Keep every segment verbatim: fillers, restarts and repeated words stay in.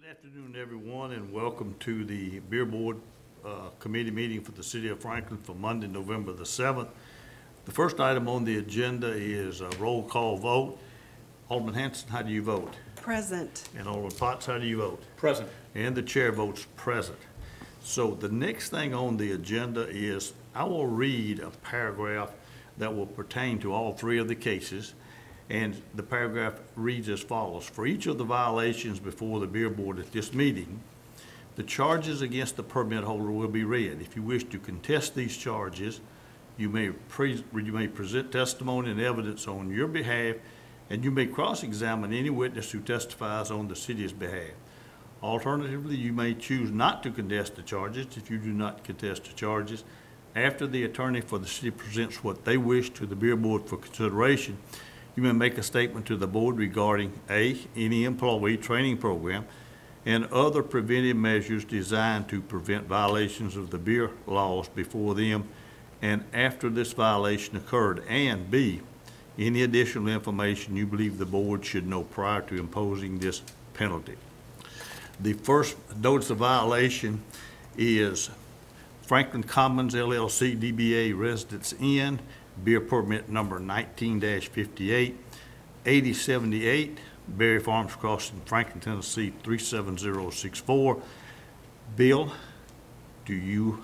Good afternoon, everyone, and welcome to the Beer Board uh, Committee meeting for the City of Franklin for Monday, November the seventh. The first item on the agenda is a roll call vote. Alderman Hanson, how do you vote? Present. And Alderman Potts, how do you vote? Present. And the chair votes present. So the next thing on the agenda is I will read a paragraph that will pertain to all three of the cases. And the paragraph reads as follows. For each of the violations before the Beer Board at this meeting, the charges against the permit holder will be read. If you wish to contest these charges, you may, pre you may present testimony and evidence on your behalf, and you may cross-examine any witness who testifies on the city's behalf. Alternatively, you may choose not to contest the charges if you do not contest the charges. After the attorney for the city presents what they wish to the Beer Board for consideration, you may make a statement to the board regarding A, any employee training program and other preventive measures designed to prevent violations of the beer laws before them and after this violation occurred, and B, any additional information you believe the board should know prior to imposing this penalty. The first notice of violation is Franklin Commons L L C D B A Residence Inn, beer permit number nineteen dash fifty-eight, eighty seventy-eight, Berry Farms Crossing, Franklin, Tennessee, three seven zero six four. Bill, do you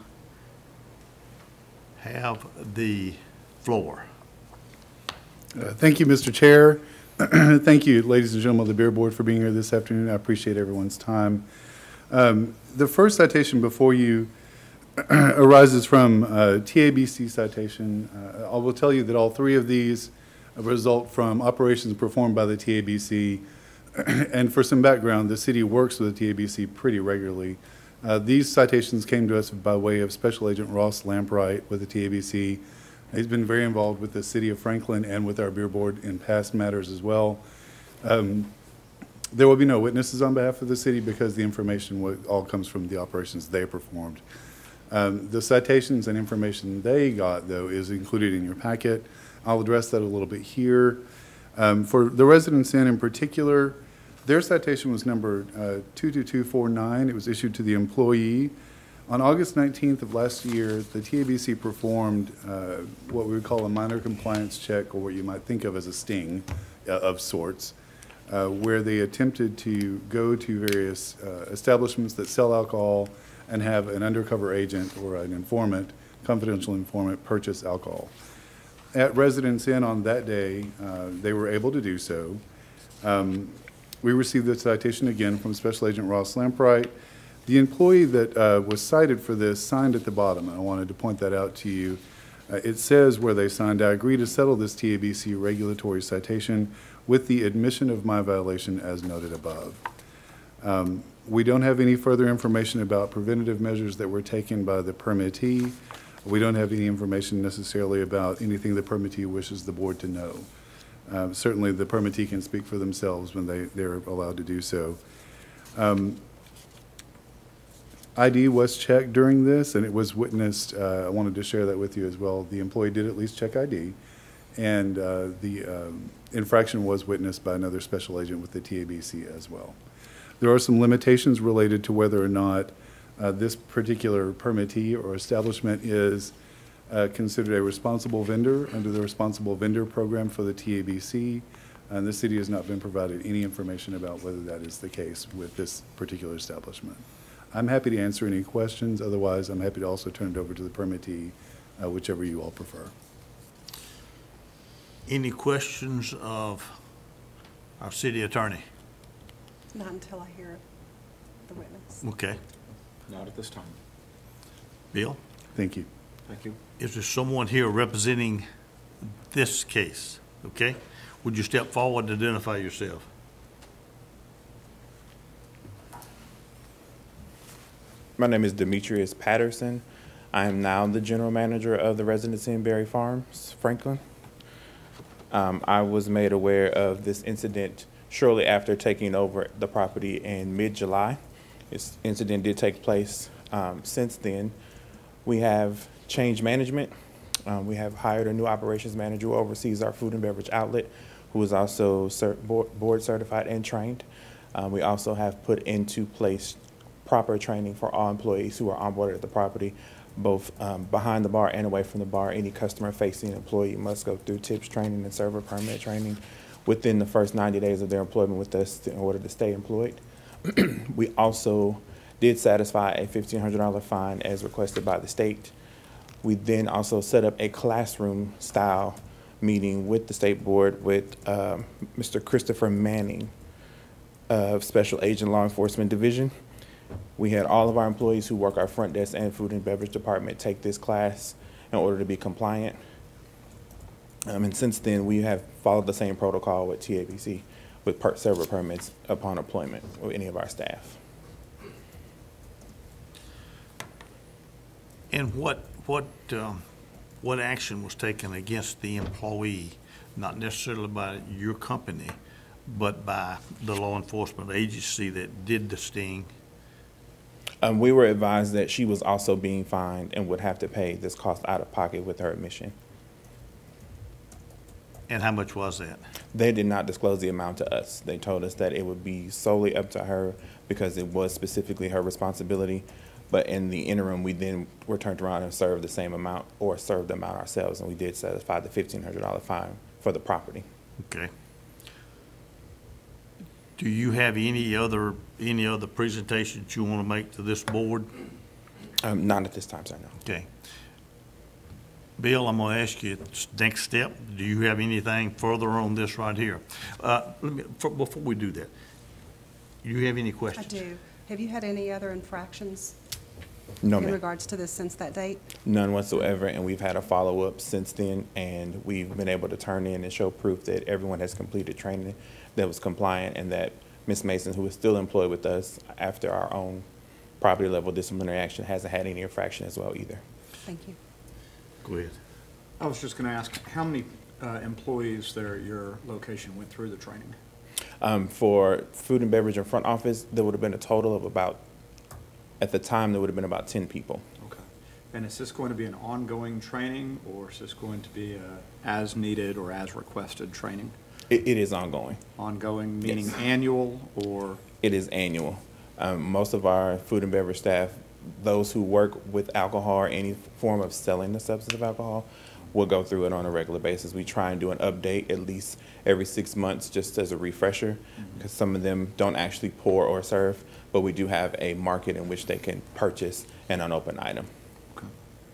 have the floor? Uh, thank you, Mister Chair. Thank you, ladies and gentlemen of the Beer Board, for being here this afternoon. I appreciate everyone's time. Um, the first citation before you arises from uh, T A B C citation. Uh, I will tell you that all three of these result from operations performed by the T A B C. And for some background, the city works with the T A B C pretty regularly. Uh, these citations came to us by way of Special Agent Ross Lampright with the T A B C. He's been very involved with the City of Franklin and with our Beer Board in past matters as well. Um, there will be no witnesses on behalf of the city because the information all comes from the operations they performed. Um, the citations and information they got, though, is included in your packet. I'll address that a little bit here. Um, for the Residence Inn in particular, their citation was number uh, two two two four nine. It was issued to the employee. On August nineteenth of last year, the T A B C performed uh, what we would call a minor compliance check, or what you might think of as a sting uh, of sorts, uh, where they attempted to go to various uh, establishments that sell alcohol and have an undercover agent or an informant, confidential informant, purchase alcohol. At Residence Inn on that day, uh, they were able to do so. Um, we received the citation again from Special Agent Ross Lampright. The employee that uh, was cited for this signed at the bottom, and I wanted to point that out to you. Uh, it says where they signed, I agree to settle this T A B C regulatory citation with the admission of my violation as noted above. Um, We don't have any further information about preventative measures that were taken by the permittee. We don't have any information necessarily about anything the permittee wishes the board to know. Um, certainly the permittee can speak for themselves when they, they're allowed to do so. Um, I D was checked during this, and it was witnessed. Uh, I wanted to share that with you as well. The employee did at least check I D, and uh, the um, infraction was witnessed by another special agent with the T A B C as well. There are some limitations related to whether or not uh, this particular permittee or establishment is uh, considered a responsible vendor under the responsible vendor program for the T A B C, and the city has not been provided any information about whether that is the case with this particular establishment. I'm happy to answer any questions. Otherwise, I'm happy to also turn it over to the permittee, uh, whichever you all prefer. Any questions of our city attorney? Not until I hear the witness. Okay. Not at this time. Bill? Thank you. Thank you. Is there someone here representing this case? Okay. Would you step forward and identify yourself? My name is Demetrius Patterson. I am now the general manager of the Residence Inn Berry Farms, Franklin. Um, I was made aware of this incident shortly after taking over the property in mid-July. This incident did take place um, since then. We have changed management. Um, we have hired a new operations manager who oversees our food and beverage outlet, who is also cert board, board certified and trained. Uh, we also have put into place proper training for all employees who are onboarded at the property, both um, behind the bar and away from the bar. Any customer-facing employee must go through tips training and server permit training within the first ninety days of their employment with us to- in order to stay employed. We also did satisfy a fifteen hundred dollar fine as requested by the state. We then also set up a classroom-style meeting with the state board with um, Mister Christopher Manning of Special Agent Law Enforcement Division. We had all of our employees who work our front desk and food and beverage department take this class in order to be compliant. Um, and since then, we have followed the same protocol with T A B C with per server permits upon employment with any of our staff. And what, what, um, what action was taken against the employee, not necessarily by your company, but by the law enforcement agency that did the sting? Um, we were advised that she was also being fined and would have to pay this cost out of pocket with her admission. And how much was that? They did not disclose the amount to us. They told us that it would be solely up to her because it was specifically her responsibility. But in the interim, we then were turned around and served the same amount or served the amount ourselves, and we did satisfy the fifteen hundred dollar fine for the property. Okay. Do you have any other, any other presentations you want to make to this board? Um, not at this time, sir, no. Okay. Bill, I'm going to ask you, next step, do you have anything further on this right here? Uh, let me, for- before we do that, do you have any I questions? do. Have you had any other infractions No, in ma'am. regards to this since that date? None whatsoever, and we've had a follow-up since then, and we've been able to turn in and show proof that everyone has completed training that was compliant, and that Miz Mason, who is still employed with us after our own property level disciplinary action, hasn't had any infraction as well either. Thank you. Go ahead. I was just going to ask, how many uh, employees there at your location went through the training? Um, for food and beverage and front office, there would have been a total of about, at the time, there would have been about ten people. Okay. And is this going to be an ongoing training, or is this going to be a as-needed or as-requested training? It, it is ongoing. Ongoing, meaning Yes. annual, or? It is annual. Um, most of our food and beverage staff, those who work with alcohol or any form of selling the substance of alcohol, will go through it on a regular basis. We try and do an update at least every six months just as a refresher, because some of them don't actually pour or serve, but we do have a market in which they can purchase an unopened item. Okay.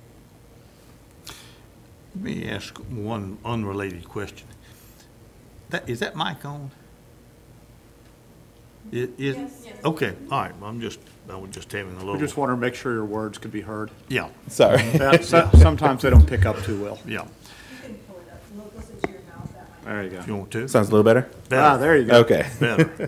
Let me ask one unrelated question. That, is that mic on? It, is? Okay, all right, I'm just, I was just having a We little. just want to make sure your words could be heard. Yeah, Sorry. That- so- Sometimes they don't pick up too well. yeah, You can pull it up, look, listen to your mouth, that might. There you if go. you want to. Sounds a little better? Ah, Better, there you go. Okay. better.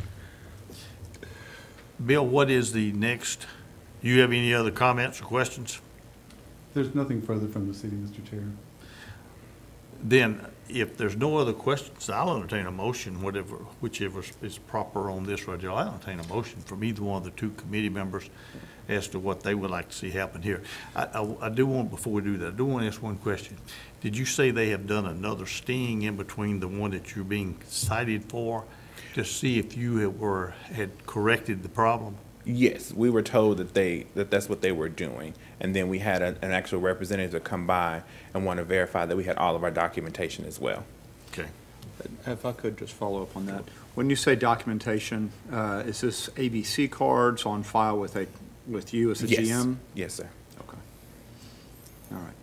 Bill, what is the next, you have any other comments or questions? There's nothing further from the city, Mister Chair. Then, if there's no other questions, I'll entertain a motion, whatever, whichever is proper on this right here. I'll entertain a motion from either one of the two committee members as to what they would like to see happen here. I, I, I do want, before we do that, I do want to ask one question. Did you say they have done another sting in between the one that you're being cited for to see if you had, were, had corrected the problem? Yes, we were told that they, that that's what they were doing. And then we had a, an actual representative come by and want to verify that we had all of our documentation as well. Okay. If I could just follow up on that. When you say documentation, uh, is this A B C cards on file with a, with you as a Yes. G M? Yes, sir. Okay. All right.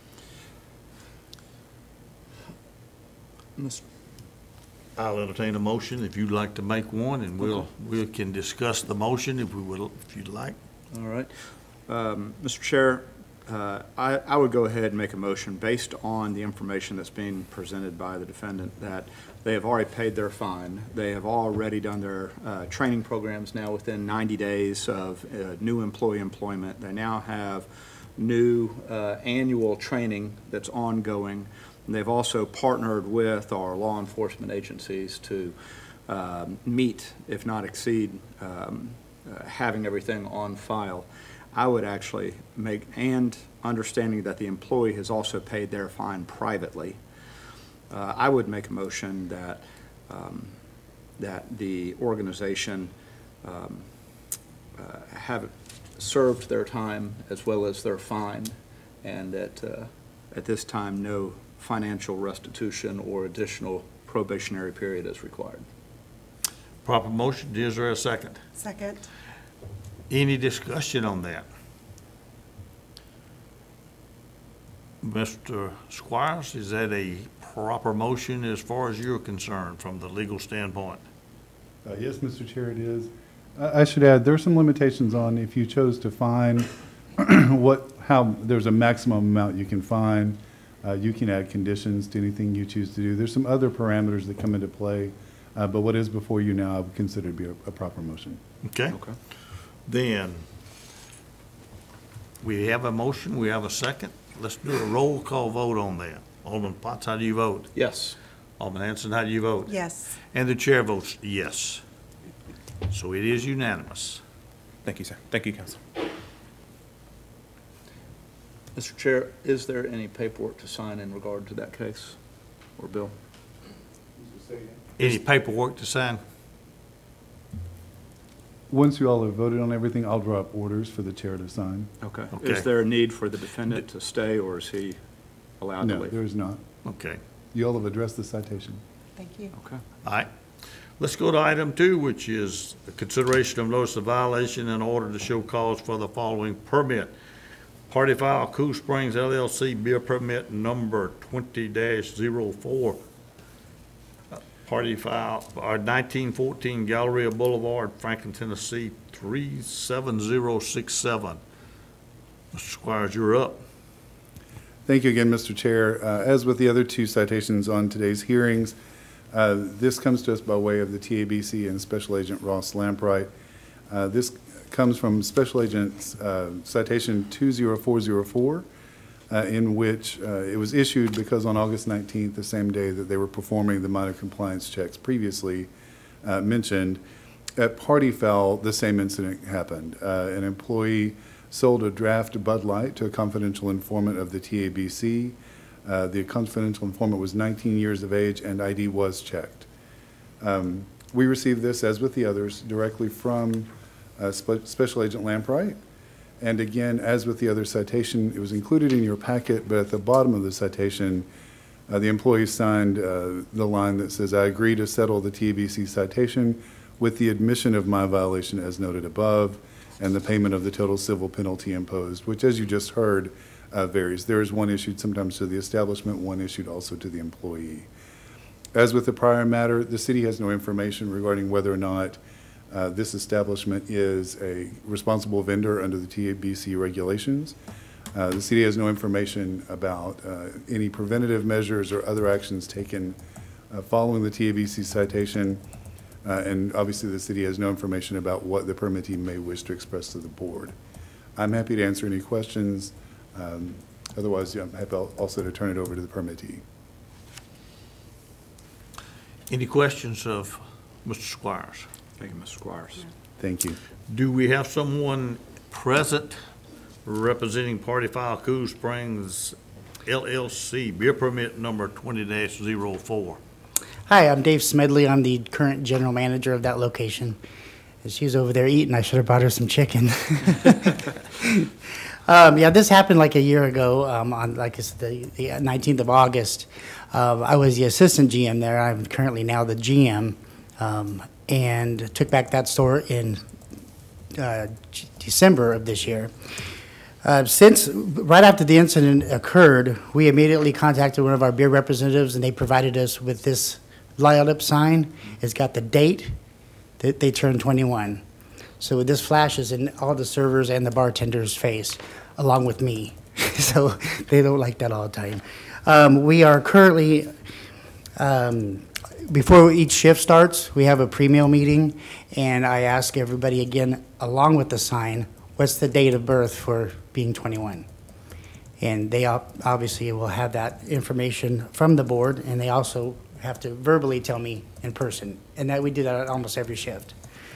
Miz I'll entertain a motion if you'd like to make one, and we'll, Okay. we can discuss the motion if we would, if you'd like. All right. Um, Mister Chair, uh, I, I would go ahead and make a motion based on the information that's being presented by the defendant that they have already paid their fine. They have already done their uh, training programs now within ninety days of uh, new employee employment. They now have new uh, annual training that's ongoing. And they've also partnered with our law enforcement agencies to um, meet, if not exceed, um, uh, having everything on file. I would actually make, and understanding that the employee has also paid their fine privately, uh, I would make a motion that um, that the organization um, uh, have served their time as well as their fine, and that uh, at this time, no financial restitution or additional probationary period is required. Proper motion, is there a second? Second. Any discussion on that? Mister Squires, is that a proper motion as far as you're concerned from the legal standpoint? Uh, Yes, Mister Chair, it is. I I should add, there are some limitations on if you chose to fine, what, how, there's a maximum amount you can fine. Uh, You can add conditions to anything you choose to do. There's some other parameters that come into play, uh, but what is before you now, I would consider to be a a proper motion. Okay, Okay. then we have a motion, we have a second. Let's do a roll call vote on that. Alderman Potts, how do you vote? Yes. Alderman Hanson, how do you vote? Yes. And the chair votes yes. So it is unanimous. Thank you, sir. Thank you, council. Mister Chair, is there any paperwork to sign in regard to that case or bill? Any paperwork to sign? Once you all have voted on everything, I'll draw up orders for the chair to sign. Okay. Okay. Is there a need for the defendant to stay, or is he allowed to No, leave? there is not. Okay, You all have addressed the citation. Thank you. Okay. all right. Let's go to item two, which is the consideration of notice of violation in order to show cause for the following permit. Party Foul Cool Springs L L C beer permit number twenty dash zero four. Party Foul, or nineteen fourteen Galleria Boulevard, Franklin, Tennessee, three seven zero six seven. Mister Squires, you're up. Thank you again, Mister Chair. Uh, As with the other two citations on today's hearings, uh, this comes to us by way of the T A B C and Special Agent Ross Lampright. Uh, This comes from Special Agent uh, Citation two zero four zero four, uh, in which uh, it was issued because on August nineteenth, the same day that they were performing the minor compliance checks previously uh, mentioned, at Party Foul, the same incident happened. Uh, An employee sold a draft Bud Light to a confidential informant of the T A B C. Uh, The confidential informant was nineteen years of age, and I D was checked. Um, We received this, as with the others, directly from uh, Spe- Special Agent Lampright. And again, as with the other citation, it was included in your packet, but at the bottom of the citation, uh, the employee signed uh, the line that says, "I agree to settle the T A B C citation with the admission of my violation as noted above, and the payment of the total civil penalty imposed," which, as you just heard, uh, varies. There is one issued sometimes to the establishment, one issued also to the employee. As with the prior matter, the city has no information regarding whether or not uh, this establishment is a responsible vendor under the T A B C regulations. Uh, The city has no information about uh, any preventative measures or other actions taken uh, following the T A B C citation. Uh, And obviously, the city has no information about what the permittee may wish to express to the board. I'm happy to answer any questions. Um, Otherwise, yeah, I'm happy al- also to turn it over to the permittee. Any questions of Mister Squires? Thank you, Mister Squires. Thank you. Do we have someone present representing Party Foul Cool Springs L L C beer permit number twenty dash zero four? Hi, I'm Dave Smedley. I'm the current general manager of that location. She's over there eating. I should have brought her some chicken. um, yeah, this happened like a year ago um, on, like I said, the, the nineteenth of August. Uh, I was the assistant G M there. I'm currently now the G M, um, and took back that store in uh, G- December of this year. Uh, Since, right after the incident occurred, we immediately contacted one of our beer representatives, and they provided us with this light up sign. It's got the date that they turned twenty-one. So this flashes in all the servers and the bartender's face, along with me. So they don't like that all the time. Um, We are currently, um, before each shift starts, we have a pre-meal meeting, and I ask everybody again, along with the sign, what's the date of birth for being twenty-one? And they ob- obviously will have that information from the board, and they also have to verbally tell me in person, and that we do that at almost every shift.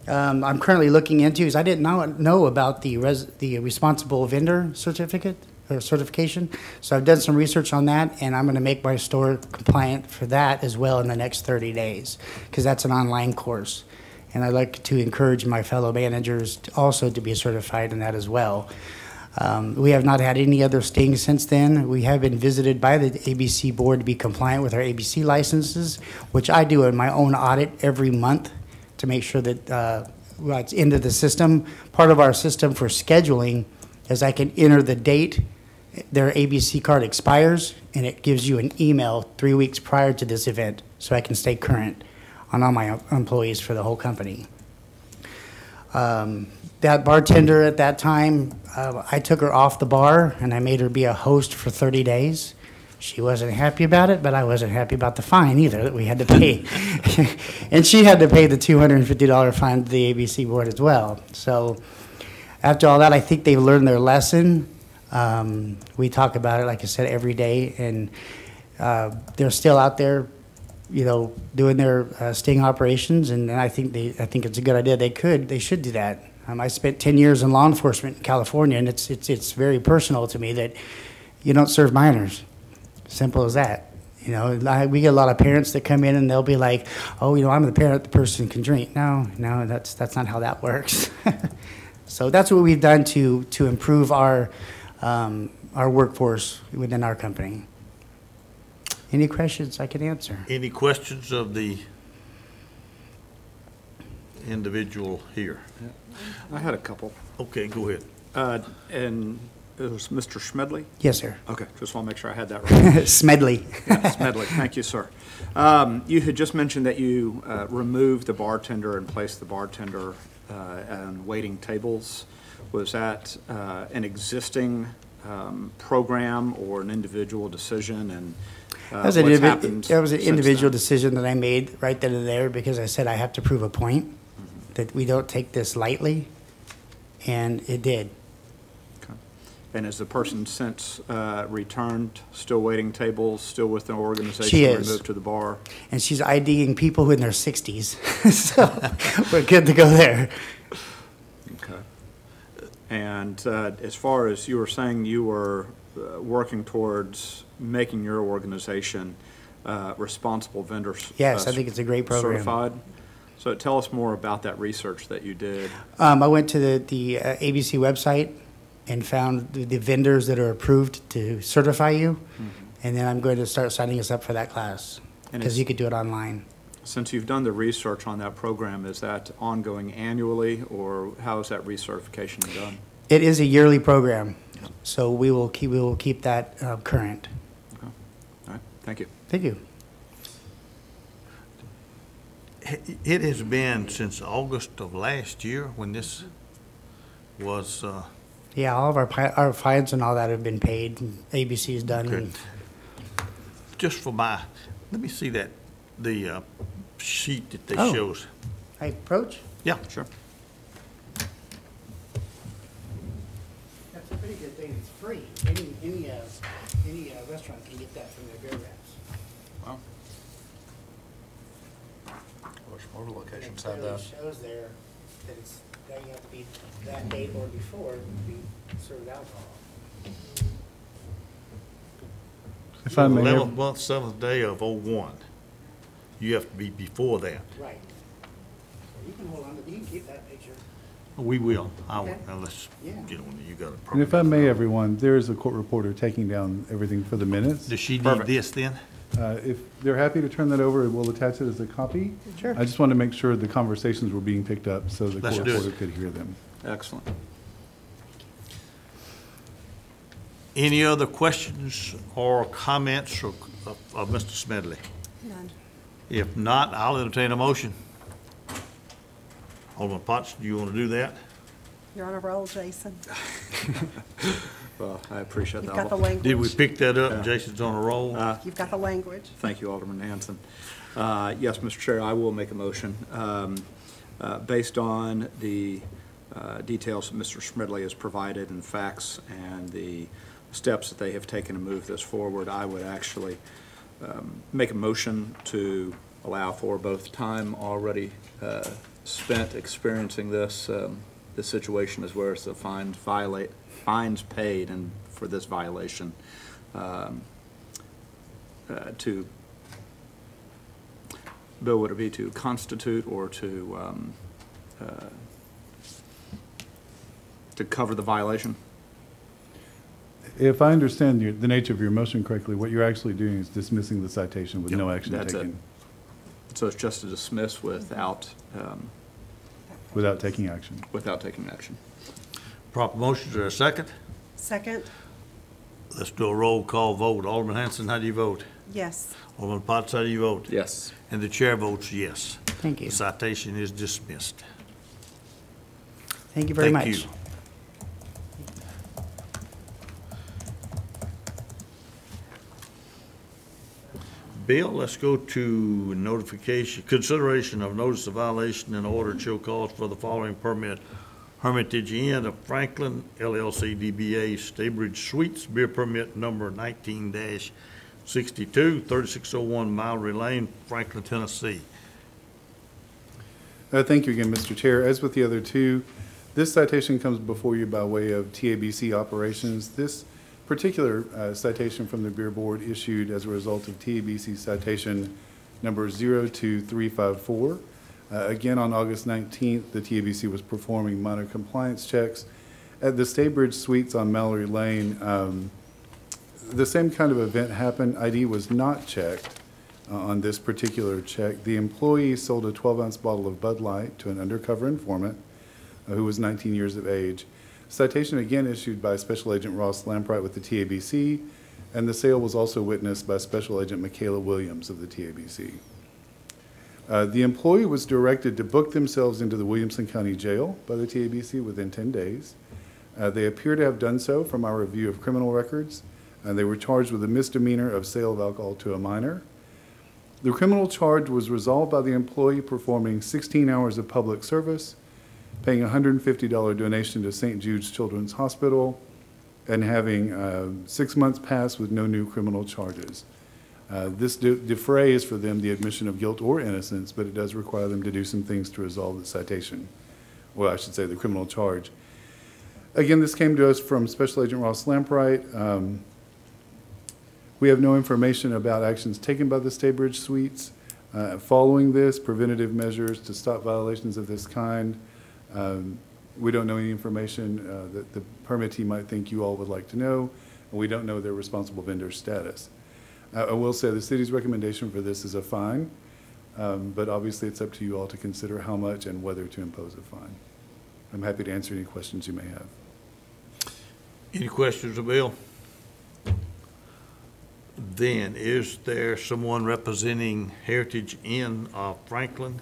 um, I'm currently looking into is I didn't know, know about the res, the responsible vendor certificate or certification. So I've done some research on that, and I'm going to make my store compliant for that as well in the next thirty days, because that's an online course. And I'd like to encourage my fellow managers to also to be certified in that as well. Um, we have not had any other stings since then. We have been visited by the A B C board to be compliant with our A B C licenses, which I do in my own audit every month to make sure that uh, well, it's into the system. Part of our system for scheduling is I can enter the date their A B C card expires, and it gives you an email three weeks prior to this event, so I can stay current on all my employees for the whole company. Um, that bartender at that time, uh, I took her off the bar and I made her be a host for thirty days. She wasn't happy about it, but I wasn't happy about the fine either that we had to pay. And she had to pay the two hundred fifty dollar fine to the A B C board as well. So after all that, I think they've learned their lesson. Um, we talk about it, like I said, every day, and uh, they're still out there, you know, doing their uh, sting operations, and I think they, I think it's a good idea. They could, they should do that. Um, I spent ten years in law enforcement in California, and it's it's it's very personal to me that you don't serve minors. Simple as that. You know, I, we get a lot of parents that come in and they'll be like, "Oh, you know, I'm the parent. The person can drink." No, no, that's that's not how that works. So that's what we've done to to improve our um, our workforce within our company. Any questions I can answer? Any questions of the individual here? I had a couple. Okay, go ahead. Uh, And it was Mister Smedley? Yes, sir. Okay, just want to make sure I had that right. Smedley. Yeah, Smedley, thank you, sir. Um, You had just mentioned that you uh, removed the bartender and placed the bartender uh, on waiting tables. Was that uh, an existing um, program or an individual decision, and uh, That was an, what's indivi- happened that was an since individual then? decision that I made right then and there, because I said I have to prove a point, that we don't take this lightly, and it did. Okay. And has the person since uh, returned, still waiting tables, still with the organization? She is. Removed to the bar? And she's IDing people who in their sixties, so we're good to go there. Okay. And uh, as far as you were saying, you were uh, working towards making your organization uh, responsible vendors. Yes, uh, I think it's a great program. Certified. So tell us more about that research that you did. Um, I went to the, the uh, A B C website and found the, the vendors that are approved to certify you, Mm-hmm. and then I'm going to start signing us up for that class, And because it's- you could do it online. Since you've done the research on that program, is that ongoing annually, or how is that recertification done? It is a yearly program, so we will keep, we will keep that uh, current. Okay. All right, thank you. Thank you. It has been since August of last year when this was, uh, Yeah, all of our, pi- our fines and all that have been paid, and A B C's done. Okay. and- just for my, let me see that, the uh, sheet that they Oh. shows. Hey, approach? Yeah, Sure. That's a pretty good thing, it's free. Any, any, uh, any uh, restaurant can get that from their beer wraps. Wow. Wish more locations It have clearly that. shows there that it's, that you have to be that date or before to be served alcohol. If I may, eleventh have- month, seventh day of oh one. You have to be before that. Right. So you can hold on, to you can keep that picture. We will. I will, Okay. now let's Yeah. get on, it. You got a program. and if I may, everyone, there is a court reporter taking down everything for the minutes. Does she need Perfect. this then? Uh, If they're happy to turn that over, we'll attach it as a copy. Sure. I just want to make sure the conversations were being picked up so the Let's court do it. reporter could hear them. Excellent. Any other questions or comments of, of, of Mister Smedley? None. If not, I'll entertain a motion. Alderman Potts, do you want to do that? You're on a roll, Jason. Well, I appreciate You've that. got the language. Did we pick that up and Yeah. Jason's on a roll? Uh, You've got the language. Thank you, Alderman Hanson. Uh, Yes, Mister Chair, I will make a motion. Um, uh, Based on the uh, details that Mister Smedley has provided and facts and the steps that they have taken to move this forward, I would actually um, make a motion to allow for both time already uh, spent experiencing this, um, this situation is where it's the fines violate, fines paid and for this violation, um, uh, to, Bill, would it be to constitute or to, um, uh, to cover the violation? If I understand your, the nature of your motion correctly, what you're actually doing is dismissing the citation with no action That's it. taken, So it's just to dismiss without, um, without taking action. without taking action. Proper motion, is there a second? Second, Let's do a roll call vote. Alderman Hanson, how do you vote? yes. Alderman Potts, how do you vote? Yes. And the chair votes yes. Thank you. The citation is dismissed. Thank you very Thank much. you. Bill, let's go to notification, consideration of notice of violation and order to show cause for the following permit. Hermitage Inn of Franklin, L L C D B A, Staybridge Suites, beer permit number nineteen sixty-two, thirty-six oh one Mallory Lane, Franklin, Tennessee. Uh, Thank you again, Mister Chair. As with the other two, this citation comes before you by way of T A B C operations. This particular uh, citation from the Beer Board issued as a result of T A B C citation number zero two three five four. Uh, Again, on August nineteenth, the T A B C was performing minor compliance checks at the Staybridge Suites on Mallory Lane. Um, The same kind of event happened. I D was not checked uh, on this particular check. The employee sold a twelve ounce bottle of Bud Light to an undercover informant uh, who was nineteen years of age. Citation again issued by Special Agent Ross Lampright with the T A B C, and the sale was also witnessed by Special Agent Michaela Williams of the T A B C. Uh, the employee was directed to book themselves into the Williamson County Jail by the T A B C within ten days. Uh, they appear to have done so from our review of criminal records, and they were charged with a misdemeanor of sale of alcohol to a minor. The criminal charge was resolved by the employee performing sixteen hours of public service, paying a one hundred fifty dollar donation to Saint Jude's Children's Hospital, and having uh, six months pass with no new criminal charges. Uh, This de- defrays for them the admission of guilt or innocence, but it does require them to do some things to resolve the citation. Well, I should say the criminal charge. Again, this came to us from Special Agent Ross Lampright. Um, We have no information about actions taken by the Staybridge Suites. Uh, Following this, preventative measures to stop violations of this kind. Um, We don't know any information uh, that the permittee might think you all would like to know, and we don't know their responsible vendor status. Uh, I will say the city's recommendation for this is a fine, um, but obviously it's up to you all to consider how much and whether to impose a fine. I'm happy to answer any questions you may have. Any questions of Bill? Then, is there someone representing Heritage Inn of Franklin?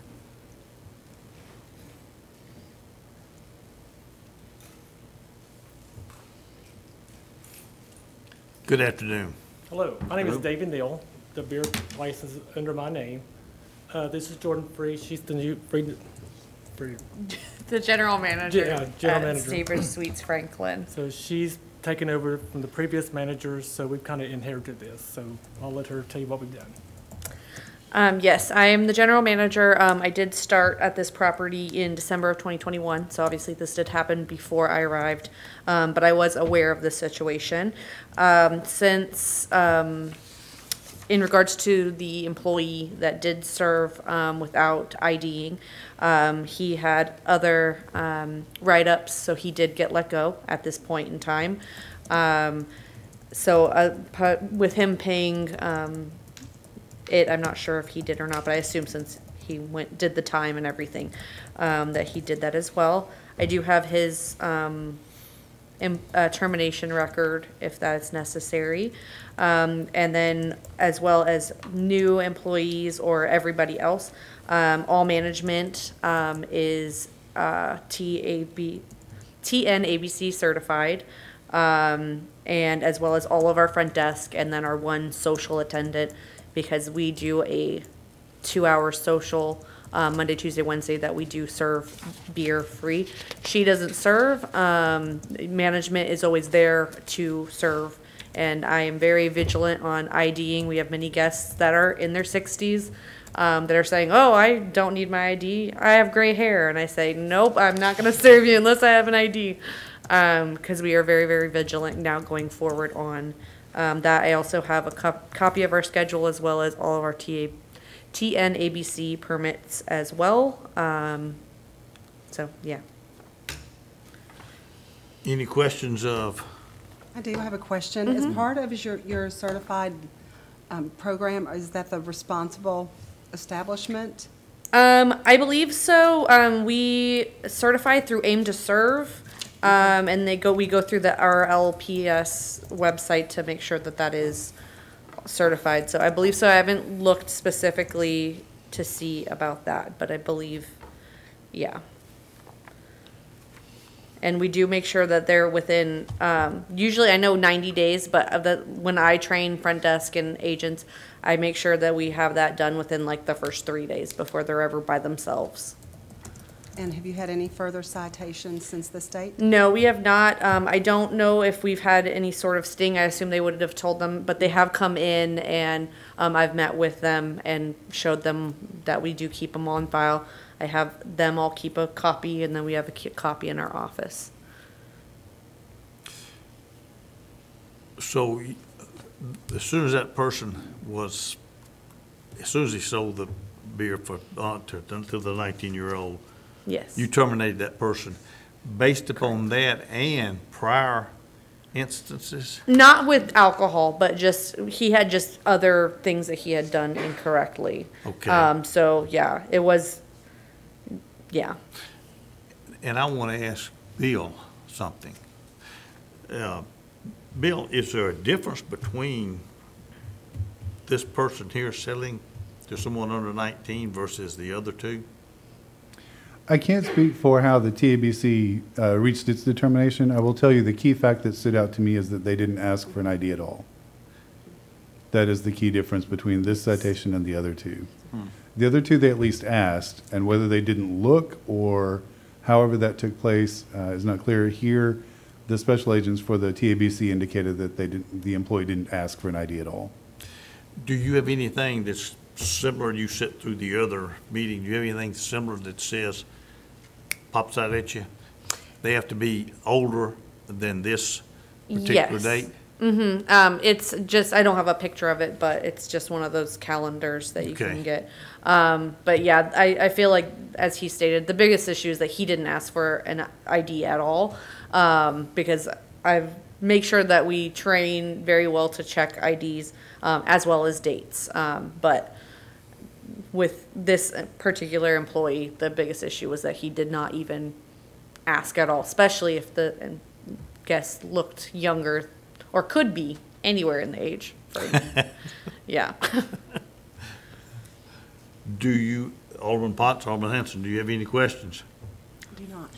Good afternoon. Hello, my name is Hello. David Neal. The beer license is under my name. Uh, this is Jordan Free. She's the new, Free, Free. The general manager Yeah, general at manager. Staybridge Suites Franklin. So she's taken over from the previous managers, so we've kind of inherited this. So I'll let her tell you what we've done. Um, yes, I am the general manager. Um, I did start at this property in December of twenty twenty-one, so obviously this did happen before I arrived, um, but I was aware of the situation. Um, since, um, in regards to the employee that did serve um, without IDing, um, he had other um, write-ups, so he did get let go at this point in time. Um, so uh, pu- with him paying um, it, I'm not sure if he did or not, but I assume since he went, did the time and everything, um, that he did that as well. I do have his, um, em- uh, termination record if that's necessary. Um, and then as well as new employees or everybody else, um, all management, um, is, uh, T A B, T N A B C certified. Um, and as well as all of our front desk and then our one social attendant, because we do a two-hour social, uh, Monday, Tuesday, Wednesday, that we do serve beer free. She doesn't serve. Um, management is always there to serve, and I am very vigilant on IDing. We have many guests that are in their sixties, um, that are saying, oh, I don't need my I D, I have gray hair. And I say, nope, I'm not going to serve you unless I have an I D. Because we are very, very vigilant now going forward on um, that. I also have a cop- copy of our schedule as well as all of our T A, T N A B C permits as well. Um, so, yeah. Any questions of, I do have a question. As part of your, your certified um, program, is that the responsible establishment? Um, I believe so. Um, we certify through Aim to Serve, um, and they go. We go through the R L P S website to make sure that that is certified. So I believe so. I haven't looked specifically to see about that, but I believe, yeah. And we do make sure that they're within. Um, usually, I know ninety days, but of the when I train front desk and agents, I make sure that we have that done within like the first three days before they're ever by themselves. And have you had any further citations since this date? No, we have not. Um, I don't know if we've had any sort of sting. I assume they would have told them, but they have come in and um, I've met with them and showed them that we do keep them on file. I have them all keep a copy, and then we have a ki- copy in our office. so y- as soon as that person was, as soon as he sold the beer for, uh, to, to the nineteen-year-old, Yes. you terminated that person based upon that and prior instances? Not with alcohol, but just, he had just other things that he had done incorrectly. Okay. Um, so, yeah, it was, yeah. And I want to ask Bill something. Uh, Bill, is there a difference between this person here selling to someone under nineteen versus the other two? I can't speak for how the T A B C uh, reached its determination. I will tell you the key fact that stood out to me is that they didn't ask for an I D at all. That is the key difference between this citation and the other two. The other two, they at least asked, and whether they didn't look or however that took place uh, is not clear. Here, the special agents for the T A B C indicated that they didn't, the employee didn't ask for an I D at all. Do you have anything that's similar, you sit through the other meeting, do you have anything similar that says, pops out at you? They have to be older than this particular Yes. date? Mm-hmm. Um, it's just, I don't have a picture of it, but it's just one of those calendars that you Okay. can get. Um, but yeah, I, I feel like, as he stated, the biggest issue is that he didn't ask for an I D at all. Um, because I've make sure that we train very well to check I Ds, um, as well as dates. Um, but with this particular employee, the biggest issue was that he did not even ask at all, especially if the guest looked younger or could be anywhere in the age frame. Yeah. Do you, Alderman Potts, Alderman Hanson, do you have any questions? I do not.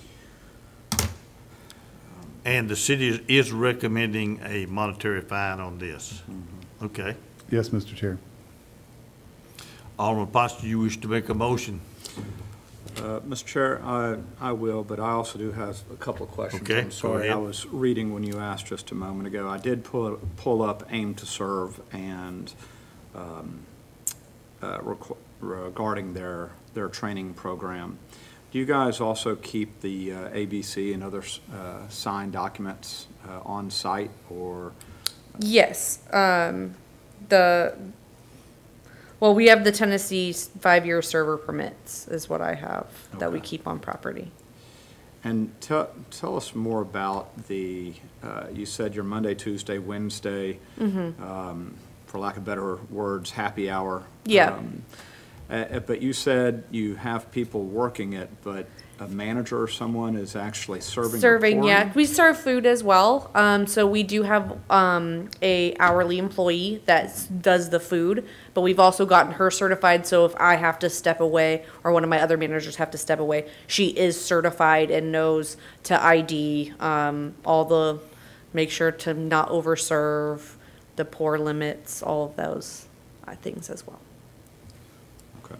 And the city is- is recommending a monetary fine on this? Okay. Yes, Mister Chair. Alderman Potts, do you wish to make a motion? Uh, Mister Chair, I, I will, but I also do have a couple of questions. Okay, I'm go sorry, I ahead. was reading when you asked just a moment ago. I did pull, pull up Aim to Serve and um, uh, requ- regarding their, their training program. Do you guys also keep the uh, A B C and other uh, signed documents uh, on site, or? Yes, um, the, well, we have the Tennessee five-year server permits is what I have that we Okay. keep on property. And tell, tell us more about the, uh, you said your Monday, Tuesday, Wednesday, um, for lack of better words, happy hour. Yeah. Um, uh, But you said you have people working it, but a manager or someone is actually serving or Serving, yeah. pouring? We serve food as well. Um, so we do have, um, a hourly employee that s- does the food, but we've also gotten her certified. So if I have to step away or one of my other managers have to step away, she is certified and knows to I D, um, all the, make sure to not overserve, the pour limits, all of those uh, things as well. Okay.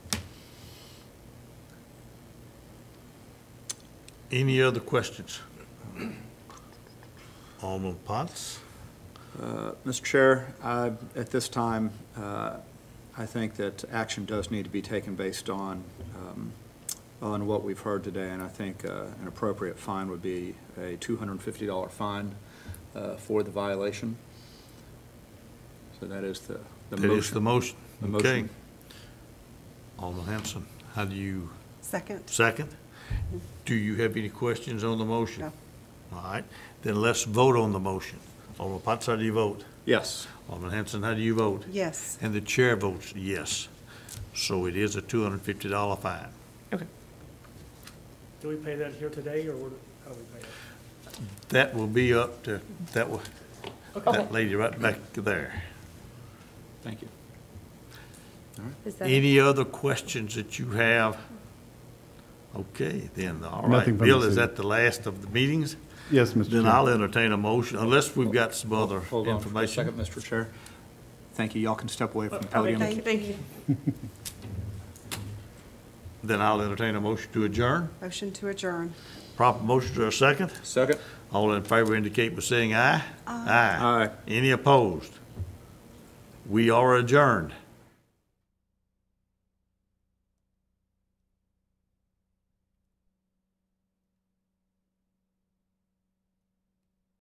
Any other questions? Alderman Potts? Uh, Mister Chair, I- at this time, uh, I think that action does need to be taken based on, um, on what we've heard today, and I think uh, an appropriate fine would be a two hundred fifty dollar fine uh, for the violation. So that is the, the That is the motion. motion. The Okay. motion. Alderman Hanson, how do you, Second? second? Do you have any questions on the motion? No. All right, then let's vote on the motion. Alderman Potts, how do you vote? Yes. Alderman Hanson, how do you vote? Yes. And the chair votes yes. So it is a two hundred fifty dollar fine. Okay. Do we pay that here today, or what- how do we pay it? That will be up to, that will, Okay. that lady right back there. Thank you. Is that? Any other questions that you have? Okay, then, all right. Nothing from the Bill, is city. that the last of the meetings? Yes, Mister Then Chair. I'll entertain a motion, unless we've got some other Hold on for a information. second, Mister Chair. Thank you. Y'all can step away from the Okay, podium. Thank you, thank you. Then I'll entertain a motion to adjourn. Motion to adjourn. Proper motion to a second. Second. All in favor indicate by saying aye. Aye. Aye. Any opposed? We are adjourned.